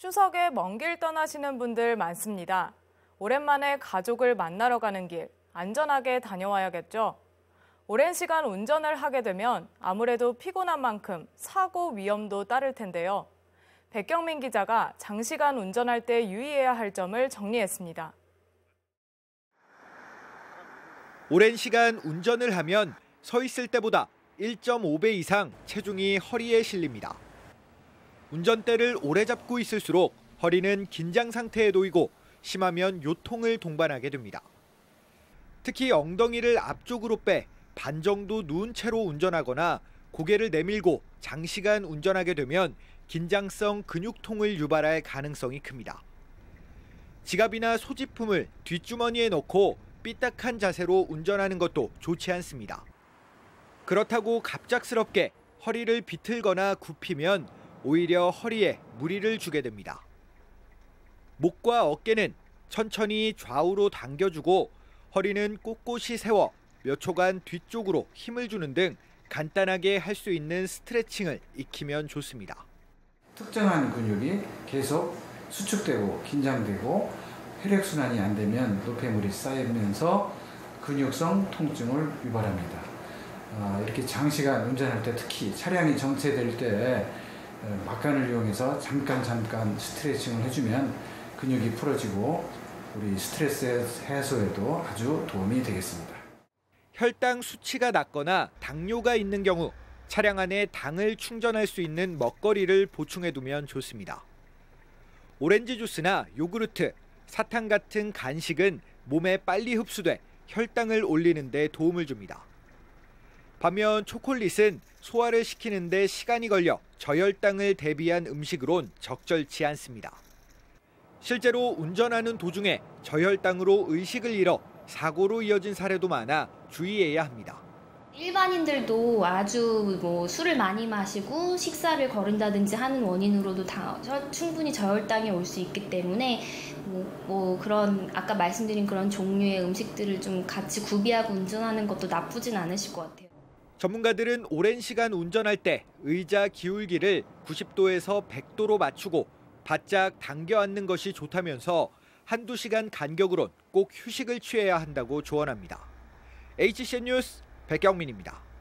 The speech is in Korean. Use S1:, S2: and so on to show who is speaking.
S1: 추석에 먼 길 떠나시는 분들 많습니다. 오랜만에 가족을 만나러 가는 길, 안전하게 다녀와야겠죠? 오랜 시간 운전을 하게 되면 아무래도 피곤한 만큼 사고 위험도 따를 텐데요. 백경민 기자가 장시간 운전할 때 유의해야 할 점을 정리했습니다.
S2: 오랜 시간 운전을 하면 서 있을 때보다 1.5배 이상 체중이 허리에 실립니다. 운전대를 오래 잡고 있을수록 허리는 긴장 상태에 놓이고 심하면 요통을 동반하게 됩니다. 특히 엉덩이를 앞쪽으로 빼 반 정도 누운 채로 운전하거나 고개를 내밀고 장시간 운전하게 되면 긴장성 근육통을 유발할 가능성이 큽니다. 지갑이나 소지품을 뒷주머니에 넣고 삐딱한 자세로 운전하는 것도 좋지 않습니다. 그렇다고 갑작스럽게 허리를 비틀거나 굽히면 오히려 허리에 무리를 주게 됩니다. 목과 어깨는 천천히 좌우로 당겨주고 허리는 꼿꼿이 세워 몇 초간 뒤쪽으로 힘을 주는 등 간단하게 할 수 있는 스트레칭을 익히면 좋습니다.
S3: 특정한 근육이 계속 수축되고 긴장되고 혈액순환이 안 되면 노폐물이 쌓이면서 근육성 통증을 유발합니다. 이렇게 장시간 운전할 때 특히 차량이 정체될 때 막간을 이용해서 잠깐 스트레칭을 해주면 근육이 풀어지고 우리 스트레스 해소에도 아주 도움이 되겠습니다.
S2: 혈당 수치가 낮거나 당뇨가 있는 경우 차량 안에 당을 충전할 수 있는 먹거리를 보충해두면 좋습니다. 오렌지 주스나 요구르트, 사탕 같은 간식은 몸에 빨리 흡수돼 혈당을 올리는 데 도움을 줍니다. 반면 초콜릿은 소화를 시키는 데 시간이 걸려 저혈당을 대비한 음식으론 적절치 않습니다. 실제로 운전하는 도중에 저혈당으로 의식을 잃어 사고로 이어진 사례도 많아 주의해야 합니다.
S4: 일반인들도 아주 술을 많이 마시고 식사를 거른다든지 하는 원인으로도 충분히 저혈당이 올 수 있기 때문에 그런 아까 말씀드린 그런 종류의 음식들을 좀 같이 구비하고 운전하는 것도 나쁘진 않으실 것 같아요.
S2: 전문가들은 오랜 시간 운전할 때 의자 기울기를 90도에서 100도로 맞추고 바짝 당겨 앉는 것이 좋다면서 한두 시간 간격으론 꼭 휴식을 취해야 한다고 조언합니다. HCN 뉴스 백경민입니다.